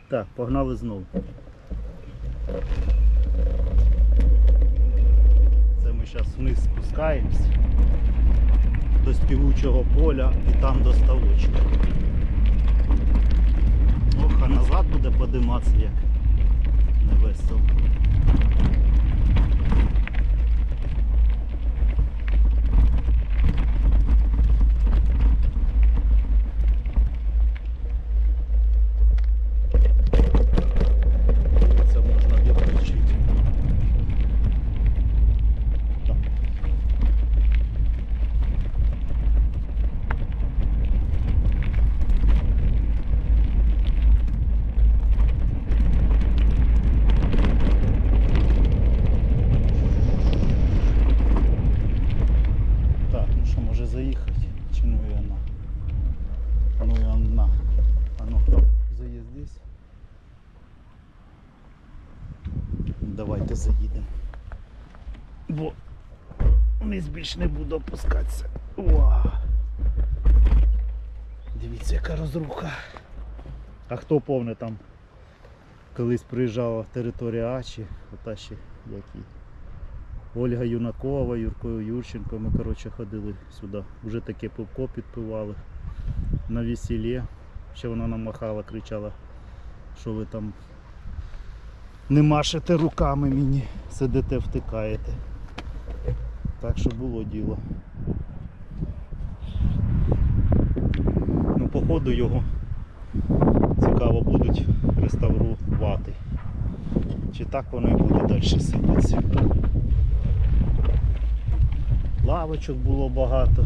Так, погнали знову. Це ми зараз вниз спускаємось до співучого поля і там до ставочка. Ох, а назад буде подиматися як невесело. Заїхати, чи ну і вона. Ну і вона. А ну хто заїзд здесь? Давайте заїдемо. Бо вниз більше не буду опускатися. Уа! Дивіться, яка розруха. А хто повне там колись приїжджала територія Ачі, ота ще які. Ольга Юнакова, Юрко Юрченко, ми коротше ходили сюди. Вже таке пивко підпивали на весіллі. Ще вона нам махала, кричала, що ви там не машете руками мені, сидите, втикаєте. Так що було діло. Ну, походу його цікаво будуть реставрувати. Чи так воно і буде далі сипатися. Лавочок було багато.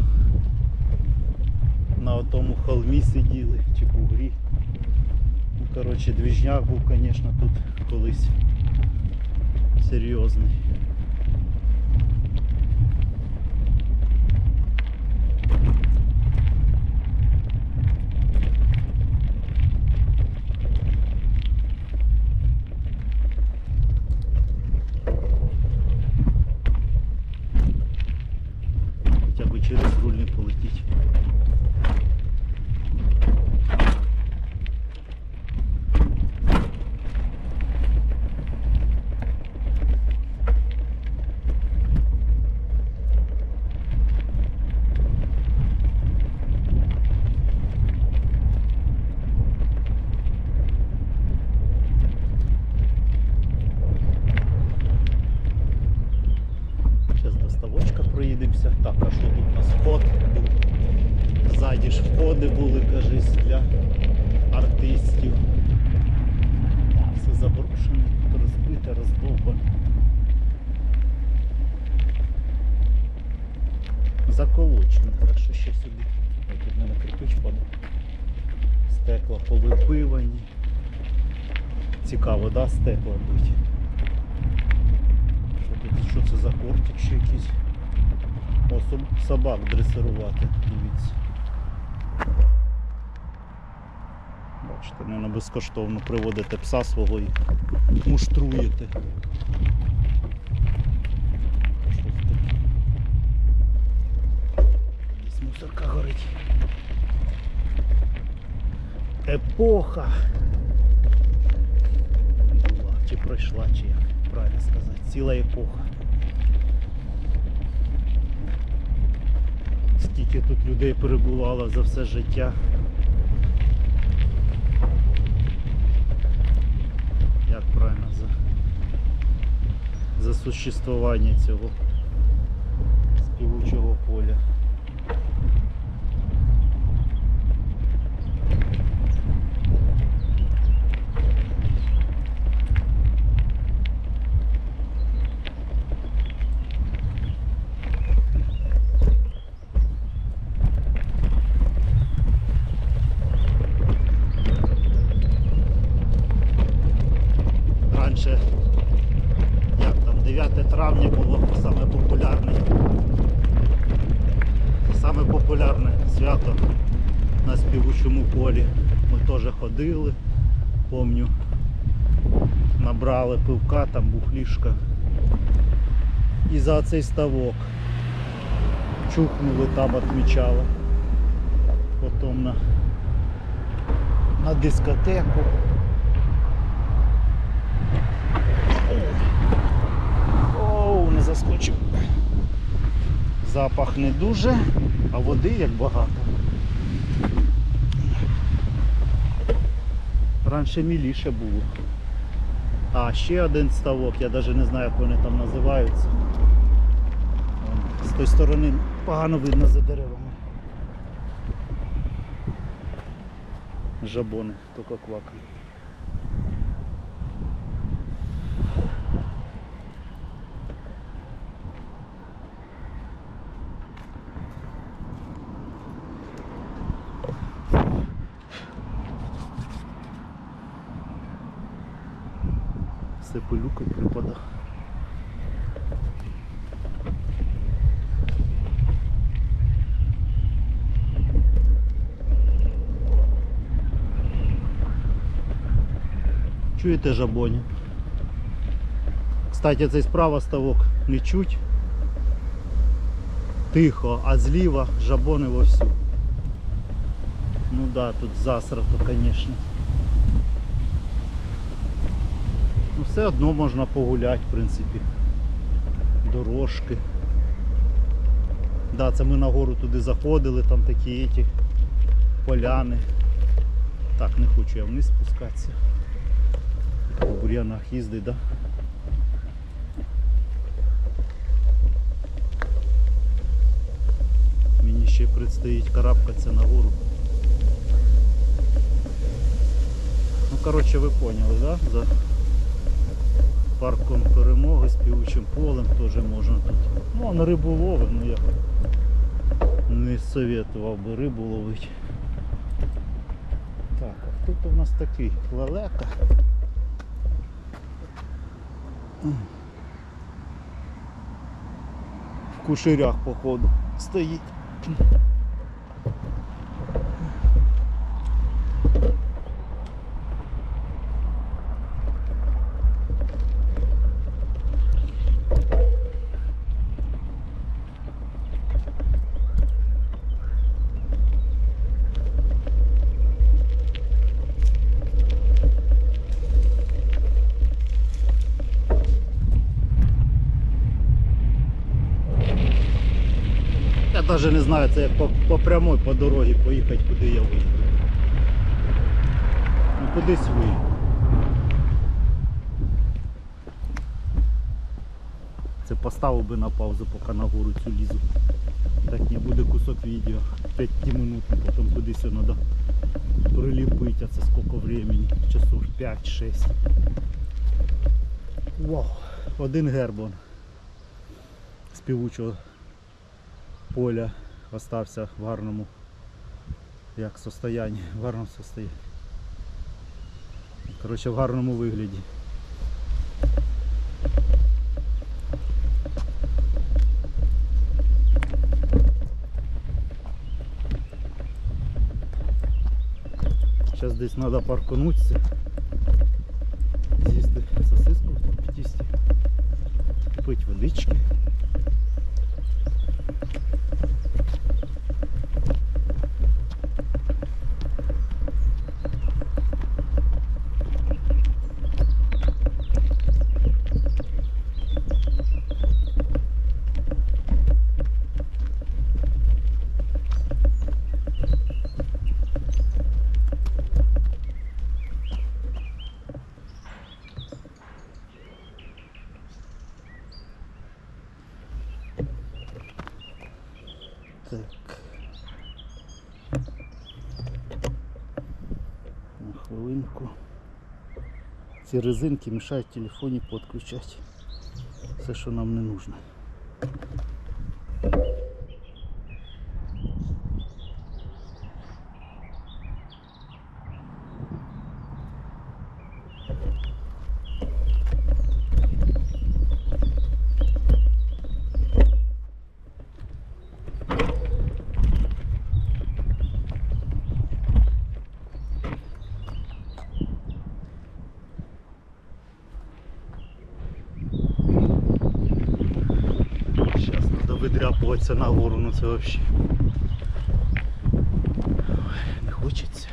На отому холмі сиділи, чи бугрі. Ну, коротше, двіжняк був, звісно, тут колись серйозний. Через руль не полетіть. Зараз до ставочка проїдемося. Так, а що тут у нас вход був? Ззаді ж входи були, кажись, для артистів. Все заброшене, тут розбите, роздовбане. Заколочене, так що ще сюди. Ось тут в мене кирпич падав. Стекла повипивані. Цікаво, да, стекла бить. Що це за кортик ще якийсь? О, собак дресирувати, дивіться. Бачите, не безкоштовно приводите пса свого і муштруєте. Десь мусорка горить. Епоха була, чи пройшла, чи як правильно сказати, ціла епоха. Скільки тут людей перебувало за все життя. Як правильно, за существування цього співучого поля. Як там, 9 травня було саме популярне свято на співучому полі. Ми теж ходили, пам'ятаю, набрали пивка, там бухлішка. І за цей ставок чухнули, там відмічали. Потім на дискотеку. заскочив. Запах не дуже, а води як багато. Раніше міліше було. А, ще один ставок, я навіть не знаю, як вони там називаються. З тої сторони погано видно за деревами. Жабони, тільки квакають. Все пилюкою припадає. Чуєте жабоні? Кстати, цей справа ставок не чуть. Тихо, а зліва жабони вовсю. Ну да, тут засрато, звісно. Ну все одно можна погуляти, в принципі. Дорожки. Да, це ми на гору туди заходили, там такі ті поляни. Так, не хочу я вниз спускатися. По бур'янах їздить, да? Мені ще предстоїть карабкатися на гору. Ну, коротше, ви поняли, да? За парком Перемоги, Співучим полем теж можна тут. Ну, а на рибу ловив, ну я не советував би рибу ловити. Так, а хто тут у нас такий? Лелека. В куширях, походу, стоїть. Я навіть не знаю, це як по прямой по дорозі поїхати, куди я виїду. Ну кудись виїду. Це поставив би на паузу, поки на гору цю лізу. Так не буде кусок відео. 5 минут, потім кудись треба приліпити, а це скільки времени? Часов 5-6. Вау! Один гербон співучого поля остався в гарному состоянні, в гарному состоянні. Коротше, в гарному вигляді. Зараз десь треба парканутися, з'їсти сосиску в тісті, пити водички. Так. На хвилинку. Ці резинки мішають телефоні підключати. Все, що нам не нужно. Видряпуватися на гору, ну це взагалі не хочеться.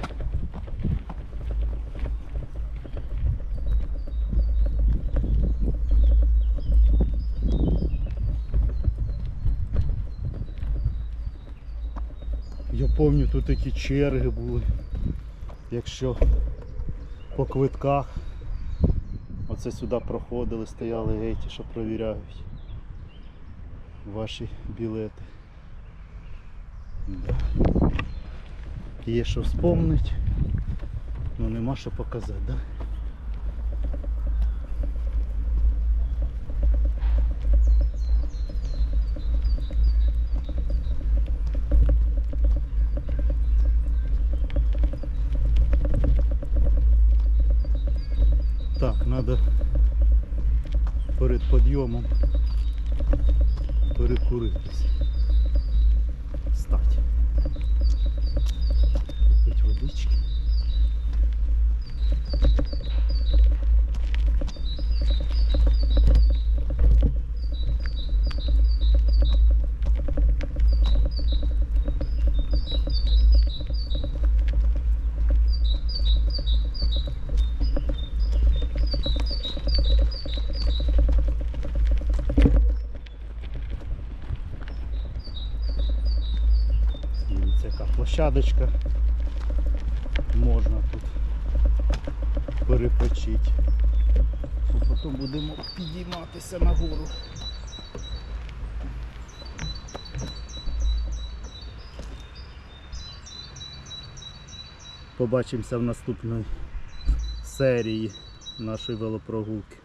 пам'ятаю, тут такі черги були. Якщо по квитках оце сюди проходили, стояли гейті, що провіряють ваші білети. Да. Є що вспомнити, але нема що показати, да? Так, треба перед підйомом перекуритись. Стать. Купить водички. Дивіться, яка площадочка. Можна тут перепочити. Потім будемо підійматися нагору. Побачимося в наступній серії нашої велопрогулки.